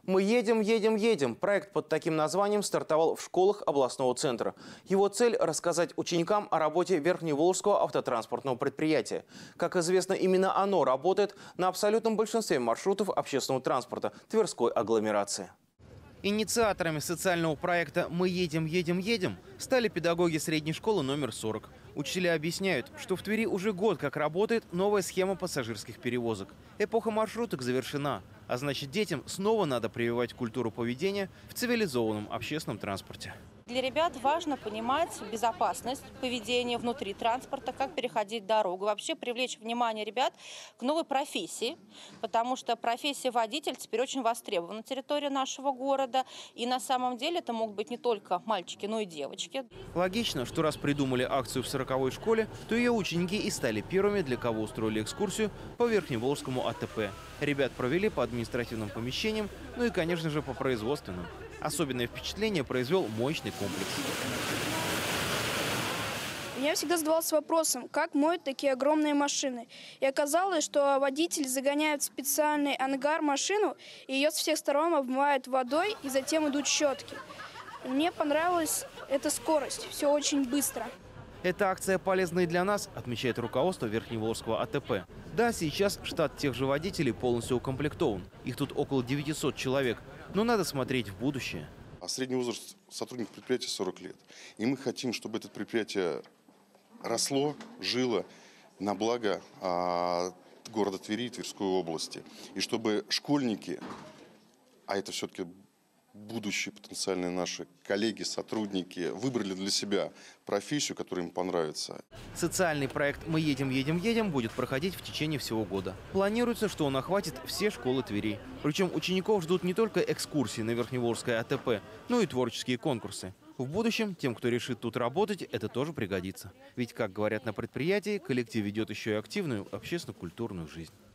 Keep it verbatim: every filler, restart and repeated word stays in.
Мы едем, едем, едем. Проект под таким названием стартовал в школах областного центра. Его цель – рассказать ученикам о работе Верхневолжского автотранспортного предприятия. Как известно, именно оно работает на абсолютном большинстве маршрутов общественного транспорта Тверской агломерации. Инициаторами социального проекта «Мы едем, едем, едем» стали педагоги средней школы номер сорок. Учителя объясняют, что в Твери уже год как работает новая схема пассажирских перевозок. Эпоха маршруток завершена, а значит, детям снова надо прививать культуру поведения в цивилизованном общественном транспорте. Для ребят важно понимать безопасность поведения внутри транспорта, как переходить дорогу. Вообще привлечь внимание ребят к новой профессии, потому что профессия водитель теперь очень востребована на территории нашего города. И на самом деле это могут быть не только мальчики, но и девочки. Логично, что раз придумали акцию в сороковой школе, то ее ученики и стали первыми, для кого устроили экскурсию по Верхневолжскому АТП. Ребят провели по административным помещениям, ну и, конечно же, по производственным. Особенное впечатление произвел моечный комплекс. Я всегда задавался вопросом, как моют такие огромные машины. И оказалось, что водитель загоняет в специальный ангар машину, и ее с всех сторон обмывают водой, и затем идут щетки. Мне понравилась эта скорость, все очень быстро. Эта акция полезна и для нас, отмечает руководство Верхневолжского АТП. Да, сейчас штат тех же водителей полностью укомплектован. Их тут около девятисот человек. Но надо смотреть в будущее. А средний возраст сотрудников предприятия сорок лет. И мы хотим, чтобы это предприятие росло, жило на благо а, города Твери и Тверской области. И чтобы школьники, а это все-таки будущие потенциальные наши коллеги, сотрудники, выбрали для себя профессию, которая им понравится. Социальный проект «Мы едем, едем, едем» будет проходить в течение всего года. Планируется, что он охватит все школы Твери. Причем учеников ждут не только экскурсии на Верхневолжское АТП, но и творческие конкурсы. В будущем тем, кто решит тут работать, это тоже пригодится. Ведь, как говорят на предприятии, коллектив ведет еще и активную общественно-культурную жизнь.